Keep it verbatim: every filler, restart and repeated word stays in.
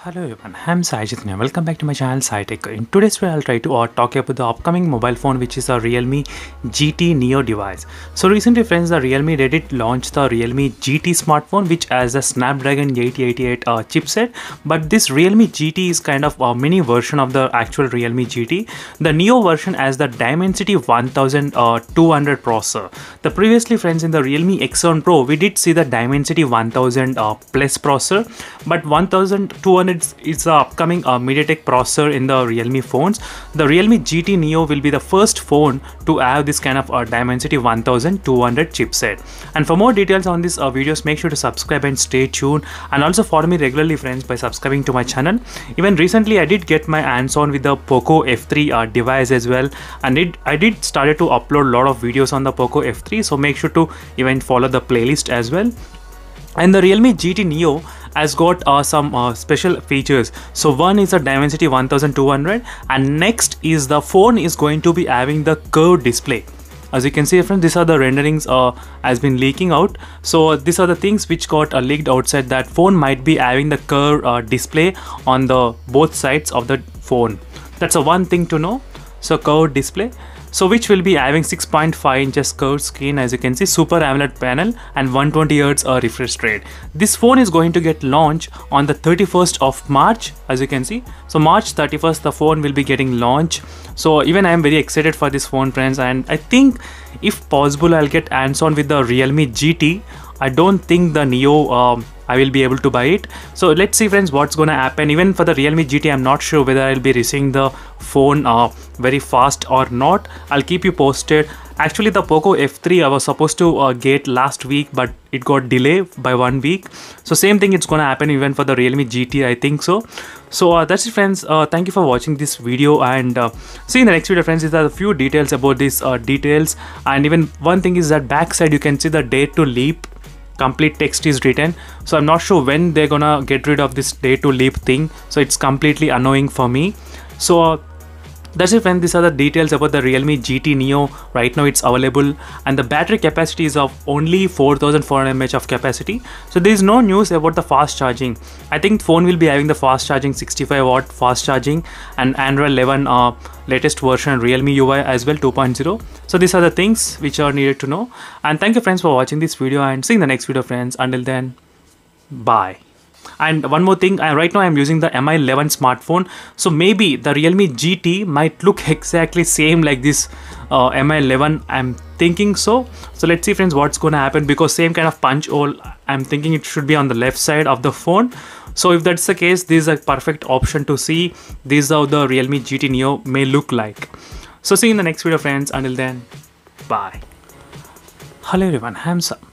Hello everyone, I'm Sai Chaitanya. Welcome back to my channel SciTech. In today's video, I'll try to uh, talk about the upcoming mobile phone, which is a Realme G T Neo device. So recently, friends, the Realme Reddit launched the Realme G T smartphone, which has a Snapdragon eight eighty-eight uh, chipset. But this Realme G T is kind of a mini version of the actual Realme G T. The Neo version has the Dimensity twelve hundred processor. The previously, friends, in the Realme X seven Pro, we did see the Dimensity one thousand uh, plus processor, but twelve hundred is the upcoming uh, MediaTek processor in the Realme phones. The Realme G T Neo will be the first phone to have this kind of uh, Dimensity twelve hundred chipset. And for more details on these uh, videos, make sure to subscribe and stay tuned, and also follow me regularly, friends, by subscribing to my channel. Even recently I did get my hands on with the Poco F three uh, device as well, and it I did started to upload a lot of videos on the Poco F three, so make sure to even follow the playlist as well. And the Realme G T Neo has got uh, some uh, special features. So one is a Dimensity twelve hundred, and next is the phone is going to be having the curved display. As you can see, friends, these are the renderings uh, has been leaking out. So these are the things which got uh, leaked outside, that phone might be having the curved uh, display on the both sides of the phone. That's a one thing to know. So curved display, so which will be having six point five inches curved screen, as you can see, Super AMOLED panel, and one hundred twenty hertz uh, refresh rate. This phone is going to get launched on the thirty-first of March, as you can see. So March thirty-first, the phone will be getting launched. So even I am very excited for this phone, friends, and I think if possible I'll get hands on with the Realme G T. I don't think the Neo um, I will be able to buy it. So let's see, friends, what's gonna happen. Even for the Realme G T, I'm not sure whether I'll be receiving the phone uh, very fast or not. I'll keep you posted. Actually, the Poco F three I was supposed to uh, get last week, but it got delayed by one week. So same thing it's gonna happen even for the Realme G T, I think so. So uh, that's it, friends. Uh, thank you for watching this video, and uh, see you in the next video, friends. These are a few details about these uh, details, and even one thing is that backside you can see the date to leap. Complete text is written, so I'm not sure when they're gonna get rid of this date to leap thing, so it's completely annoying for me. So uh, that's it, friends. These are the details about the Realme G T Neo. Right now it's available, and the battery capacity is of only four thousand four hundred milliamp hours of capacity. So there is no news about the fast charging. I think phone will be having the fast charging, sixty-five watt fast charging, and Android eleven uh, latest version Realme U I as well, two point oh. So these are the things which are needed to know. And thank you, friends, for watching this video, and see you in the next video, friends. Until then, bye. And one more thing, I, right now I'm using the M I eleven smartphone, so maybe the Realme G T might look exactly same like this uh, M I eleven, I'm thinking so. So let's see, friends, what's gonna happen, because same kind of punch hole, I'm thinking it should be on the left side of the phone. So if that's the case, this is a perfect option to see. This is how the Realme G T Neo may look like. So see you in the next video, friends. Until then, bye. Hello everyone, I'm Sam.